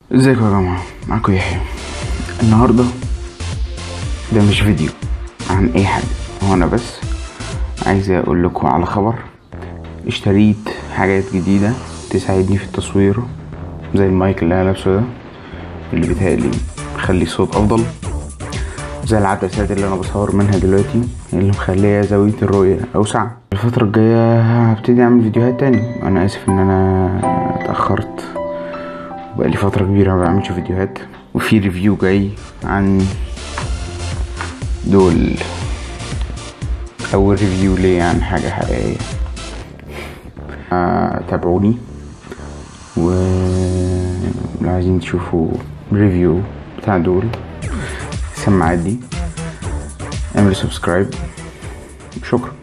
ازيكم يا جماعة، معاكم يحيى. النهاردة ده مش فيديو عن اي حاجة، هو انا بس عايز اقول لكم على خبر. اشتريت حاجات جديدة تساعدني في التصوير، زي المايك اللي انا لابسه ده اللي بيتهيألي بيخلي الصوت افضل، زي العدسات اللي انا بصور منها دلوقتي اللي مخليه زاوية الرؤية اوسع. الفترة الجاية هبتدي اعمل فيديوهات تاني. انا اسف ان انا اتأخرت، بقالي فترة كبيرة ما بعملش فيديوهات، وفي ريفيو جاي عن دول، اول ريفيو ليه عن حاجة حقيقية. تابعوني، ولو عايزين تشوفوا ريفيو بتاع دول السماعات دي اعملوا سبسكرايب. شكرا.